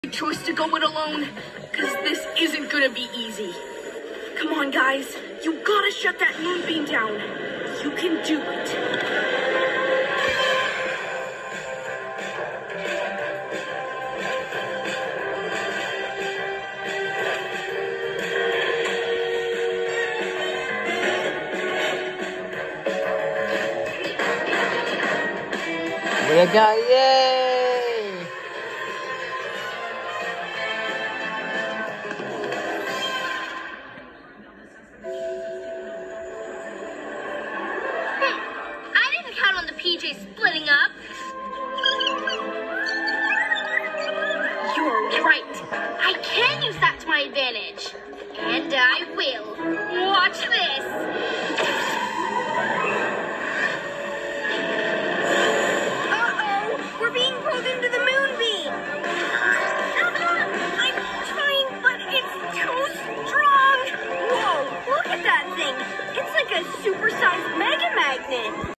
Choice to go it alone, because this isn't gonna be easy. Come on, guys. You gotta shut that moonbeam down. You can do it. There we go, yay! I didn't count on the PJ splitting up. You're right. I can use that to my advantage. And I will. Watch this. Uh-oh! We're being pulled into the moonbeam! I'm trying, but it's too strong! Whoa, look at that thing! It's like a supersized mega magnet!